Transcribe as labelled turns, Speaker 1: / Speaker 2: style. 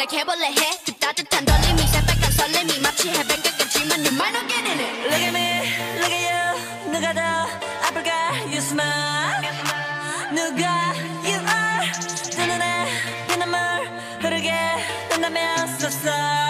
Speaker 1: 개벌레 해 그 따뜻한 떨림이 새빨간 설렘이 마치 해변 끝까지만 You might not get in it.
Speaker 2: Look at me, look at you. 누가 더 아플까? You smile. 누가 you are. 두 눈에 그 눈물 흐르게 된다면 so